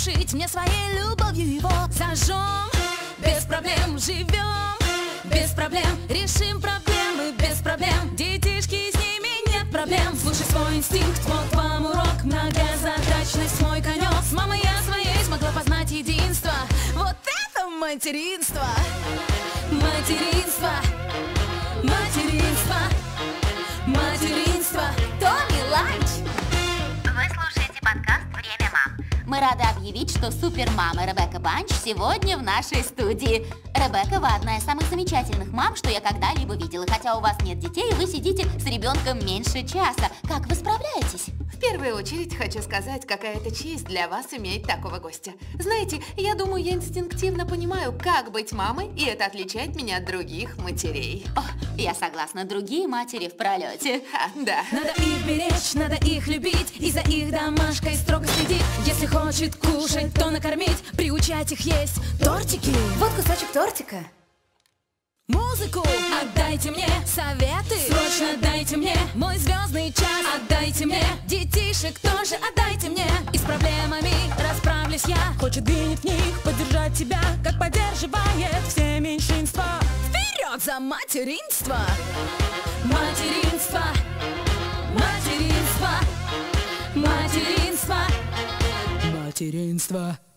задушить мне своей любовью его. Зажжем, без проблем живем, без проблем решим проблемы, без проблем. Детишки, с ними нет проблем. Слушай свой инстинкт, вот вам урок. Многозадачность мой конек. С мамой я своей смогла познать единство. Вот это материнство. Материнство. Материнство. Материнство. Томми Ланч. Вы слушаете подкаст «Время мам». Мы рады объявить, что супермама Ребекка Банч сегодня в нашей студии. Ребекка, вы одна из самых замечательных мам, что я когда-либо видела. Хотя у вас нет детей, вы сидите с ребенком меньше часа. Как вы справляетесь? В первую очередь хочу сказать, какая это честь для вас иметь такого гостя. Знаете, я думаю, я инстинктивно понимаю, как быть мамой, и это отличает меня от других матерей. О, я согласна, другие матери в пролете. Да. Надо их беречь, надо их любить, и за их домашкой строго следить. Если хочет кушать, то накормить, приучать их есть тортики. Вот кусочек тортика. Музыку отдайте мне, советы срочно дайте мне, мой звездный час отдайте мне, детишек тоже отдайте мне. И с проблемами расправлюсь я. Хочет бить в них, поддержать тебя, как поддерживает все меньшинства. Вперед за материнство! Материнство! Материнство! Материнство! Материнство!